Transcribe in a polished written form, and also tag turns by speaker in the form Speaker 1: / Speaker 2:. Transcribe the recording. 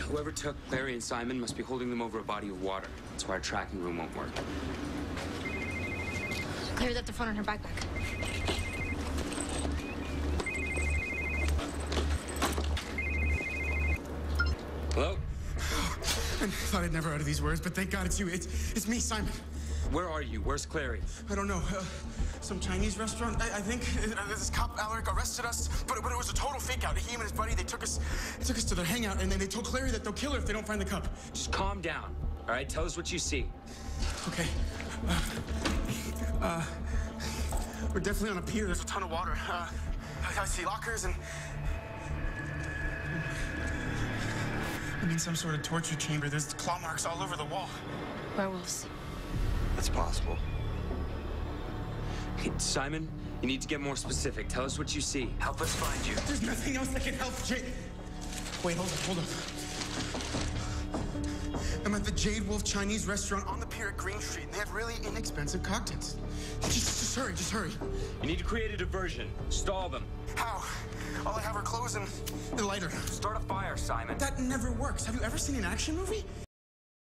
Speaker 1: Whoever took Larry and Simon must be holding them over a body of water. That's why our tracking room won't work.
Speaker 2: Claire left the phone in her backpack.
Speaker 1: Hello?
Speaker 3: I thought I'd never utter these words, but thank God it's you. It's me, Simon.
Speaker 1: Where are you? Where's Clary?
Speaker 3: I don't know. Some Chinese restaurant, I think. This cop, Alaric, arrested us, but it was a total fake out. He and his buddy, they took us to their hangout, and then they told Clary that they'll kill her if they don't find the cup.
Speaker 1: Just calm down, all right? Tell us what you see.
Speaker 3: Okay. We're definitely on a pier. There's a ton of water. I see lockers and... I'm in some sort of torture chamber. There's claw marks all over the wall.
Speaker 2: Werewolves.
Speaker 4: That's possible.
Speaker 1: Hey, Simon, you need to get more specific. Tell us what you see.
Speaker 4: Help us find you.
Speaker 3: There's nothing else that can help, Jade. Wait, hold up. I'm at the Jade Wolf Chinese restaurant on the pier at Green Street, and they have really inexpensive cocktails. Just hurry.
Speaker 1: You need to create a diversion. Stall them.
Speaker 3: How? All I have are clothes and a lighter.
Speaker 1: Start a fire, Simon.
Speaker 3: That never works. Have you ever seen an action movie?